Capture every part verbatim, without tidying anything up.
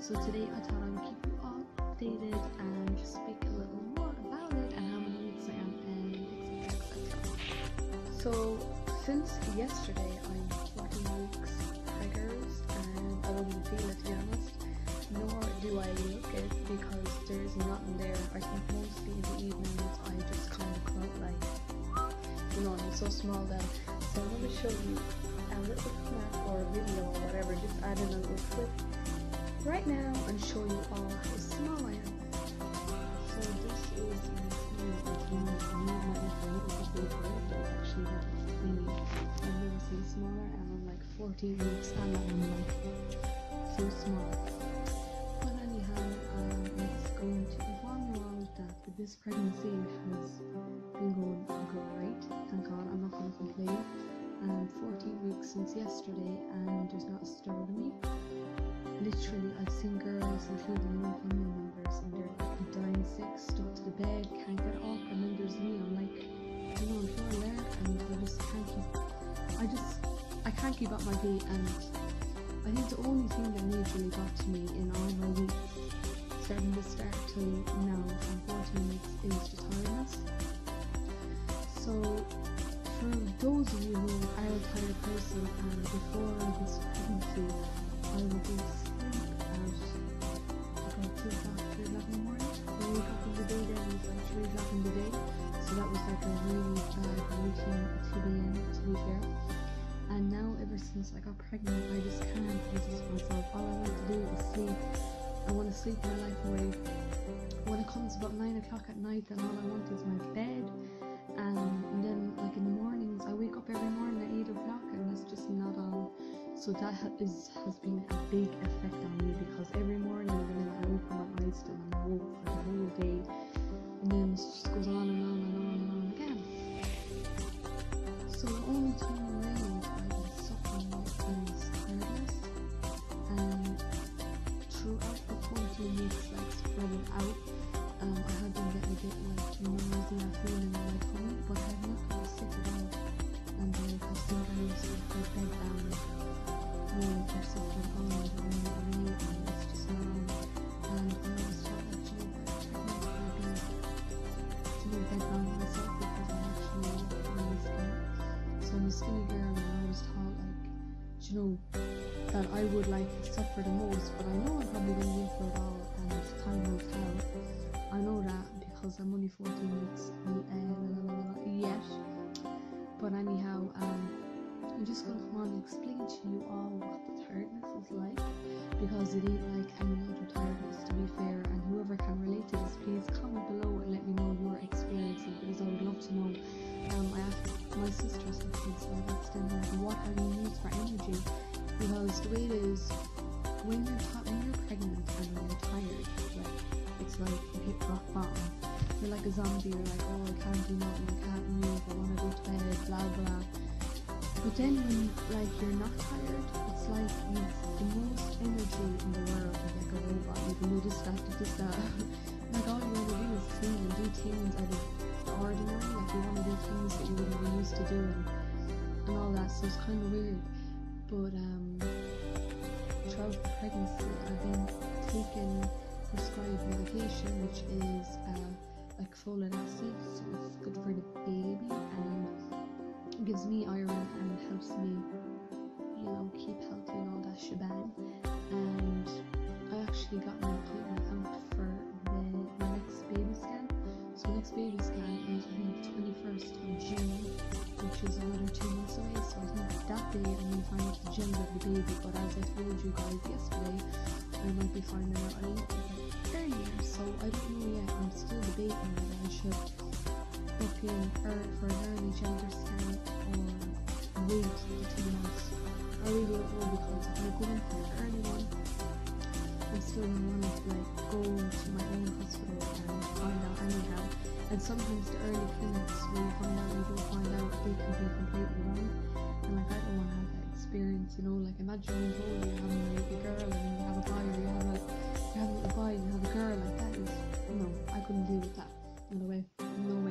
So today I thought I would keep you all updated and just speak a little more about it and how many weeks I am and et cetera et cetera. So since yesterday I'm fourteen weeks preggers and I don't even feel it, to be honest, nor do I look it because there's nothing there. I think mostly in the evenings I just kind of felt like, you know, I'm so small then. So I'm going to show you a little snap or a video or whatever, just add in a little clip right now and show you all how small I am. So this is my small, I know my little bit bigger, actually not mini. I've never seen smaller and I'm like fourteen weeks and I'm like so small. But anyhow, um, it's going to inform you all that this pregnancy has been going great, thank God, I'm not going to complain. Um, fourteen weeks since yesterday and there's not a stir of me. Literally, I've seen girls, including my family members, and they're like dying sick, stuck to the bed, can't get up, and then there's me, I'm like, you know, I'm here there, and I just can't keep, I just, I can't keep up my gait, and I think the only thing that majorly got to me in all my weeks, starting to start till now, from fourteen weeks, is the tiredness. So, for those of you who are a tired person, and before this pregnancy, I would go sleep at about two o'clock, three o'clock in the morning. I wake up in the day, then it was like three o'clock in the day. So that was like a really bad routine to be in, to be fair. And now, ever since I got pregnant, I just can't resist myself. All I want to do is sleep. I want to sleep my life away. When it comes about nine o'clock at night, then all I want is my bed. Um, and then, like in the mornings, I wake up every morning at eight o'clock, and that's just not all. So that ha is, has been a big effect on me because every morning when I open my eyes still and I woke for the whole day, and then it just goes on and on and on and on again. So the only thing really I've been suffering with is tiredness, and throughout the fourteen weeks, like spreading out, um, I have been getting a bit like nausea feeling in my tummy, but I have not been sick at all. And like I've seen girls with their bed down. They're suffering on and on and on, and it's just not on. And I always thought that, you know, by pregnant I'd be to be bedbound myself because I'm actually really skinny. So I'm a skinny girl, and I always thought, like, you know, that I would like suffer the most, but I know I'm probably going to be in for it all, and time will tell. I know that because I'm only fourteen weeks uh, yet. But anyhow, um, I'm just going to come on and explain to you all what the tiredness is like, because it ain't like any other tiredness, to be fair, and whoever can relate to this, please comment below and let me know your experiences, because I would love to know. Um, I asked my sister something, so I asked them, like, what have you used for energy? Because the way it is, when you're, when you're pregnant and when you're tired, like, it's like you hit rock bottom. You're like a zombie, you're like, oh, I can't do nothing, I can't move, I want to go to bed, blah blah. But then when, like, you're not tired, it's like you've the most energy in the world. You're like a robot, you can do this, that, do this, that. Like, all you want to do is clean and do things out of the ordinary. Like, you want to do things that you wouldn't be used to doing and all that, so it's kind of weird. But um, throughout the pregnancy, I've been taking prescribed medication, which is uh, like folic acid, so it's good for the baby and gives me iron and helps me, you know, keep healthy and all that shebang. And I actually got an appointment out for the next baby scan. So next baby scan is, I think, twenty-first of June, which is another two months away. So I think that day I'm going to find out the gender of the baby, but as I told you guys yesterday, I might be finding out a little bit earlier, so I don't know yet. I'm still debating whether I should book in er for an early gender scan or wait the two months. I really don't know, because if I go in for an early one, I'm still going to want to like go to my own hospital and find out anyhow. And sometimes the early clinics where you find out, you don't find out, they can be completely wrong. And like, I don't want to have that experience, you know. Like, imagine being told you're having a little girl and you have a boy, or you have a you have a little boy and you have a girl. Like, that is, no, I couldn't deal with that. No way, no way.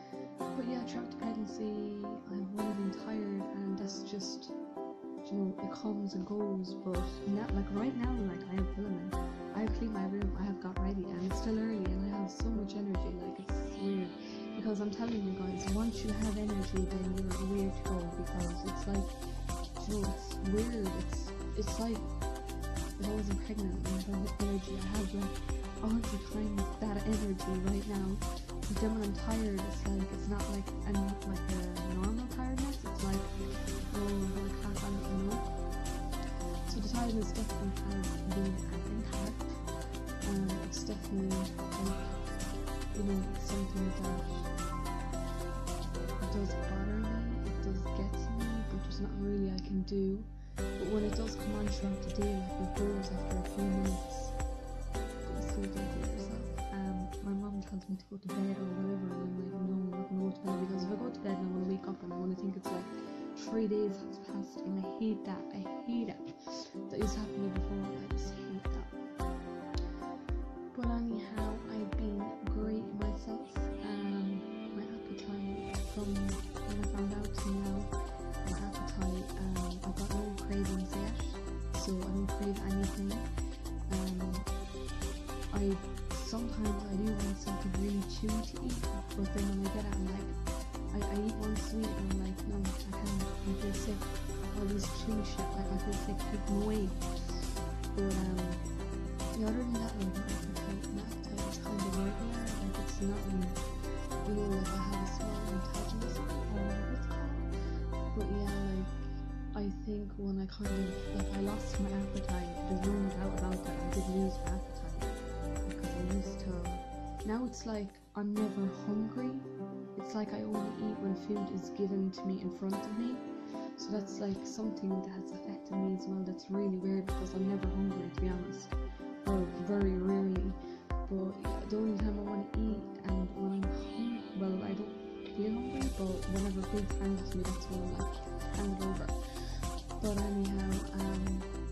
But yeah, throughout the pregnancy, I've really been tired, and that's just, you know, if comes and goes, but not like right now, like I am filming, I have cleaned my room, I have got ready, and it's still early and I have so much energy. Like, it's weird, because I'm telling you guys, once you have energy, then you're weird to go, because it's like, you know, it's weird, it's it's like if I wasn't pregnant and I have energy, I have like a hundred times that energy right now. But then when I'm tired, it's like, it's not like a, like a normal tiredness, it's like, oh, I'm gonna clap on it, you know. So the tiredness definitely has been an impact. Um, it's definitely like, you know, something that it does bother me, it does get to me, but there's not really I can do. But when it does come on throughout the day, like it goes after a few minutes, go to sleep and do it yourself. Um, my mom tells me to go to bed or whatever, and I'm like, no, I'm not gonna go to bed, because if I go to bed and I'm gonna wake up and I'm gonna think it's like three days has passed, and I hate that. I hate it. That used to happen to me before. I just hate that. But anyhow, I've been great myself. Um, my appetite from when I found out to now, my appetite, um, I've got no cravings yet, so I don't crave anything. Um, I sometimes I do want something really chewy to eat, but then when I get it, I'm like, I, I eat one sweet and I'm like, no, I can't, I feel sick. All this chewy shit, like I feel sick, take them away. But um, yeah, other than that, like, my appetite, my appetite is kind of regular, like it's nothing, you know, like I have a small metabolism or whatever it's called. But yeah, like, I think when I kind of, like, I lost my appetite, there's no doubt about that, I did lose my appetite, because I used to, now it's like, I'm never hungry. It's like I only eat when food is given to me in front of me. So that's like something that has affected me as well. That's really weird, because I'm never hungry, to be honest, or very rarely. But yeah, the only time I want to eat, and when I'm hungry, well, I don't feel hungry, but whenever food's handed to me, that's when I'm like handed over. But anyhow, um,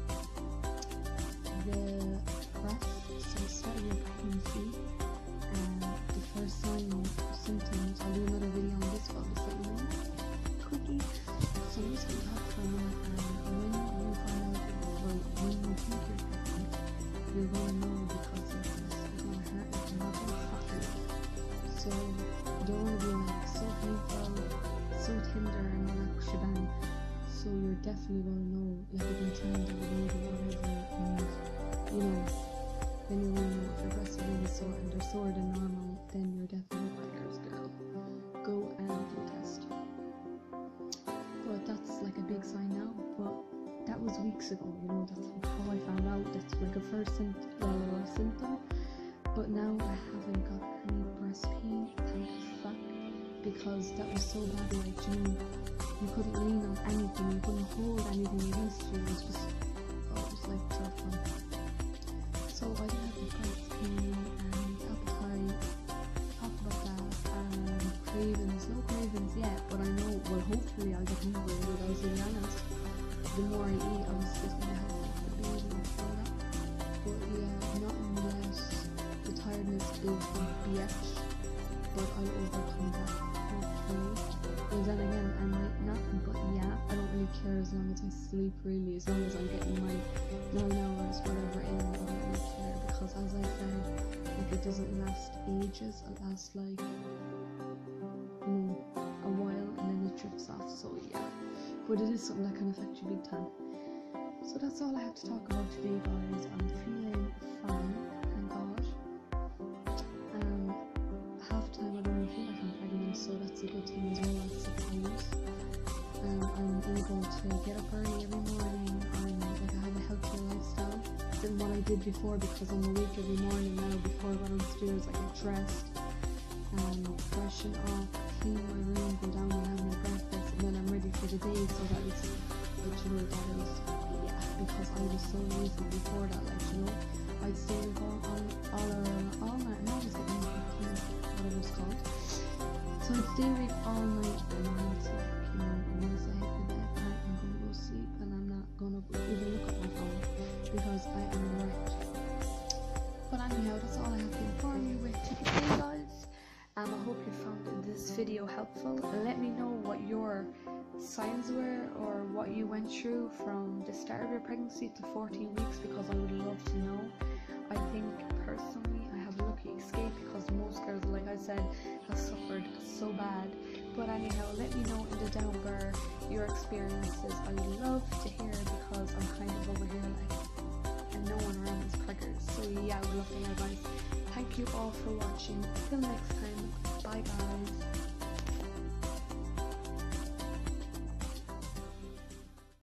the rest, so starting your pregnancy, and the first sign symptoms, I'll do another video on this one, just let you know, quickie. So I'm just going to talk for a minute, and when you find out, well, when you think you're pregnant, you're going to know, because it's going to hurt, it's not going to fuck you. So you don't want to be like so painful, so tender, and all that shebang. So you're definitely going to know, like if you're trying to avoid or whatever, and you know, then you're going to know if your breasts are really sore and they're sore than normal, then you're definitely pregnant, girl. Go and do a test. But that's like a big sign now, but that was weeks ago, you know, that's how I found out. That's like a first symptom, well, a symptom. But now I haven't got any breast pain, thank fuck, because that was so bad, like, you know, you couldn't lean on anything, you couldn't hold anything against you, it was just, oh, it was like terrifying. So I did have the breast pain and appetite, talked about that, and cravings, no cravings yet, but I know, well, hopefully I'll get hungry, but I was really honest, the more I eat, I was just going to have the baby and all that. But yeah, nothing yet, the tiredness is a bitch, but I'll overcome that, hopefully. Well, then again, I might not, but yeah, I don't really care as long as I sleep, really, as long as I'm getting my nine hours, whatever, in, I don't really care, because as I said, like, it doesn't last ages, it lasts like, you know, a while, and then it drifts off, so yeah, but it is something that can affect you big time. So that's all I have to talk about today, guys. I'm feeling fine, thank God. Um, half the time I don't even feel like I'm pregnant, so that's a good thing as well, I suppose. Um, I'm able to get up early every morning. I'm like, I have a healthier lifestyle than what I did before, because I'm awake every morning now. Before I go downstairs, I get dressed, um, freshen up, clean my room, go down and have my breakfast, and then I'm ready for the day. So that is, like, you know, that is, yeah, because I was so lazy before that, like, you know, I'd stay with all, all, all, uh, all night, and I was getting whatever it's called. So I'd stay awake all night, and then it's like, you know, once I hit the bed, I'm gonna go sleep, and I'm not gonna even look at my phone, because I am wrecked. But anyhow, that's all I have to inform you with today, guys. Um, I hope you found this video helpful. Let me know what your signs were or what you went through from the start of your pregnancy to fourteen weeks, because I would love to know. I think personally I have a lucky escape because most girls, like I said, have suffered so bad. But anyhow, let me know in the down bar your experiences. I would love to hear, because I'm kind of over here like, and no one around is pregnant. So yeah, I would love to hear, guys. Thank you all for watching. Till next time, bye guys.